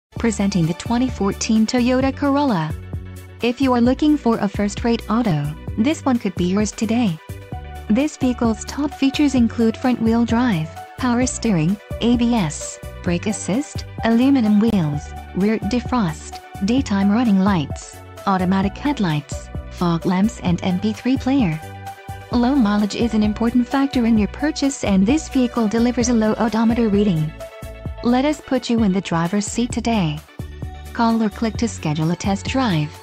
Presenting the 2014 Toyota Corolla. If you are looking for a first-rate auto, this one could be yours today. This vehicle's top features include front-wheel drive, power steering, ABS, brake assist, aluminum wheels, rear defrost, daytime running lights, automatic headlights, fog lamps and MP3 player. Low mileage is an important factor in your purchase, and this vehicle delivers a low odometer reading. Let us put you in the driver's seat today. Call or click to schedule a test drive.